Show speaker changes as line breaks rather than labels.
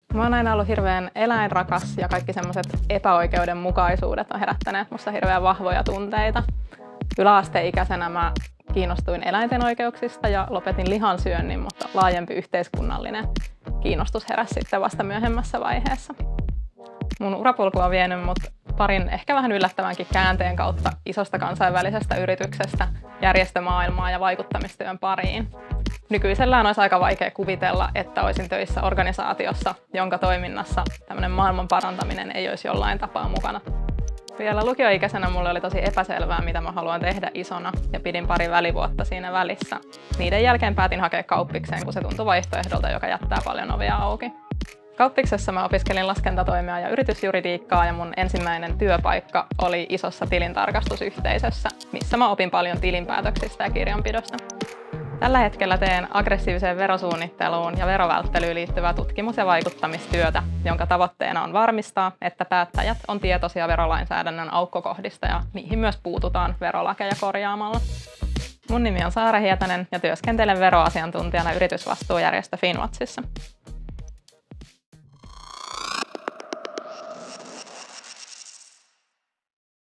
Mä oon aina ollut hirveän eläinrakas ja kaikki semmoiset epäoikeudenmukaisuudet on herättäneet musta hirveän vahvoja tunteita. Yläasteikäisenä mä kiinnostuin eläinten oikeuksista ja lopetin lihansyönnin, mutta laajempi yhteiskunnallinen kiinnostus heräsi sitten vasta myöhemmässä vaiheessa. Mun urapolku on vienyt mut parin ehkä vähän yllättävänkin käänteen kautta isosta kansainvälisestä yrityksestä järjestömaailmaa ja vaikuttamistyön pariin. Nykyisellään olisi aika vaikea kuvitella, että olisin töissä organisaatiossa, jonka toiminnassa tämmöinen maailman parantaminen ei olisi jollain tapaa mukana. Vielä lukioikäisenä mulle oli tosi epäselvää, mitä mä haluan tehdä isona, ja pidin pari välivuotta siinä välissä. Niiden jälkeen päätin hakea kauppikseen, kun se tuntui vaihtoehdolta, joka jättää paljon ovia auki. Kauppiksessa mä opiskelin laskentatoimia ja yritysjuridiikkaa, ja mun ensimmäinen työpaikka oli isossa tilintarkastusyhteisössä, missä mä opin paljon tilinpäätöksistä ja kirjanpidosta. Tällä hetkellä teen aggressiiviseen verosuunnitteluun ja verovälttelyyn liittyvää tutkimus- ja vaikuttamistyötä, jonka tavoitteena on varmistaa, että päättäjät on tietoisia verolainsäädännön aukkokohdista ja niihin myös puututaan verolakeja korjaamalla. Mun nimi on Saara Hietanen ja työskentelen veroasiantuntijana yritysvastuujärjestö Finnwatchissa.